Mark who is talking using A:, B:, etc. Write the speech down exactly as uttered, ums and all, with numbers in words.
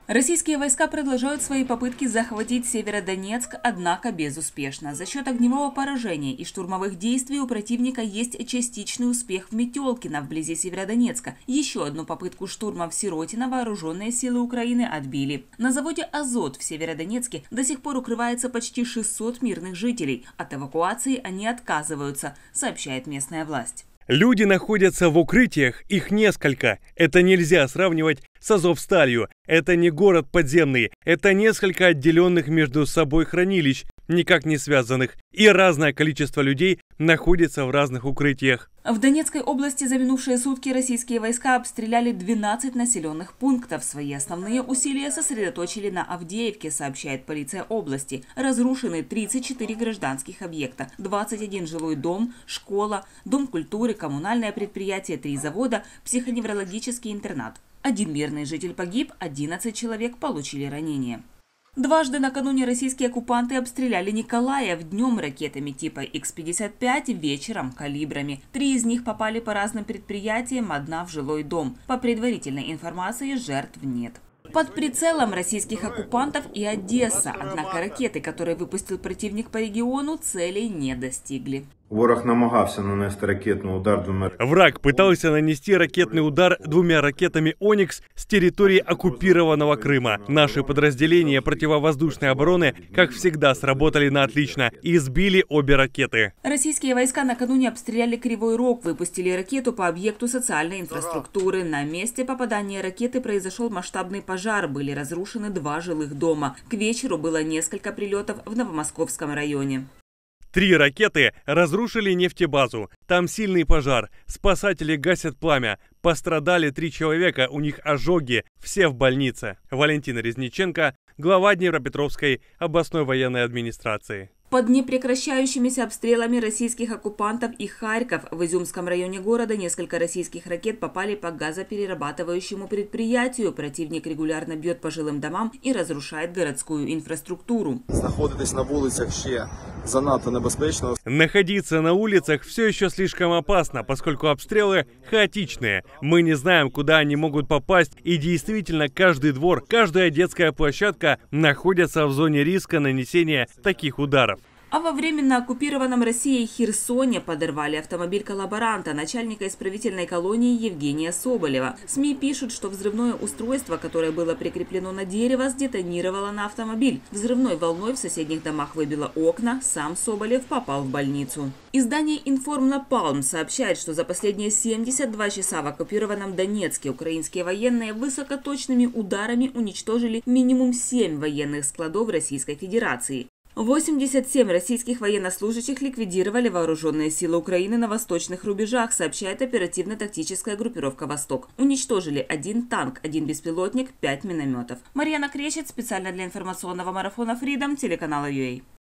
A: Российские войска продолжают свои попытки захватить Северодонецк, однако безуспешно. За счет огневого поражения и штурмовых действий у противника есть частичный успех в Метелкино, вблизи Северодонецка. Еще одну попытку штурма в Сиротино вооруженные силы Украины отбили. На заводе «Азот» в Северодонецке до сих пор укрывается почти шестьсот мирных жителей. От эвакуации они отказываются, сообщает местная власть.
B: Люди находятся в укрытиях, их несколько. Это нельзя сравнивать с Азовсталью. Это не город подземный, это несколько отделенных между собой хранилищ, никак не связанных. И разное количество людей находится в разных укрытиях.
A: В Донецкой области за минувшие сутки российские войска обстреляли двенадцать населенных пунктов. Свои основные усилия сосредоточили на Авдеевке, сообщает полиция области. Разрушены тридцать четыре гражданских объекта, двадцать один жилой дом, школа, дом культуры, коммунальное предприятие, три завода, психоневрологический интернат. Один мирный житель погиб, одиннадцать человек получили ранения. Дважды накануне российские оккупанты обстреляли Николаев, днем ракетами типа икс пятьдесят пять, вечером калибрами. Три из них попали по разным предприятиям, одна в жилой дом. По предварительной информации, жертв нет. Под прицелом российских оккупантов и Одесса, однако ракеты, которые выпустил противник по региону, целей не достигли.
C: Ворог намагався нанести ракетный удар двумя...
B: Враг пытался нанести ракетный удар двумя ракетами «Оникс» с территории оккупированного Крыма. Наши подразделения противовоздушной обороны, как всегда, сработали на отлично и сбили обе ракеты.
A: Российские войска накануне обстреляли Кривой Рог, выпустили ракету по объекту социальной инфраструктуры. На месте попадания ракеты произошел масштабный пожар, были разрушены два жилых дома. К вечеру было несколько прилетов в Новомосковском районе.
B: Три ракеты разрушили нефтебазу. Там сильный пожар. Спасатели гасят пламя. Пострадали три человека, у них ожоги. Все в больнице. Валентина Резниченко, глава Днепропетровской областной военной администрации.
A: Под непрекращающимися обстрелами российских оккупантов и Харьков в Изюмском районе города несколько российских ракет попали по газоперерабатывающему предприятию. Противник регулярно бьет по жилым домам и разрушает городскую инфраструктуру.
D: Находитесь на улицах ще занадто небезпечно.
B: Находиться на улицах все еще слишком опасно, поскольку обстрелы хаотичные. Мы не знаем, куда они могут попасть, и действительно каждый двор, каждая детская площадка находятся в зоне риска нанесения таких ударов.
A: А во временно оккупированном Россией Херсоне подорвали автомобиль коллаборанта, начальника исправительной колонии Евгения Соболева. СМИ пишут, что взрывное устройство, которое было прикреплено на дерево, сдетонировало на автомобиль. Взрывной волной в соседних домах выбило окна, сам Соболев попал в больницу. Издание «Информнапалм» сообщает, что за последние семьдесят два часа в оккупированном Донецке украинские военные высокоточными ударами уничтожили минимум семь военных складов Российской Федерации. восемьдесят семь российских военнослужащих ликвидировали вооруженные силы Украины на восточных рубежах, сообщает оперативно-тактическая группировка «Восток». Уничтожили один танк, один беспилотник, пять минометов. Марьяна Кречет, специально для информационного марафона «Фридом», телеканала ю эй.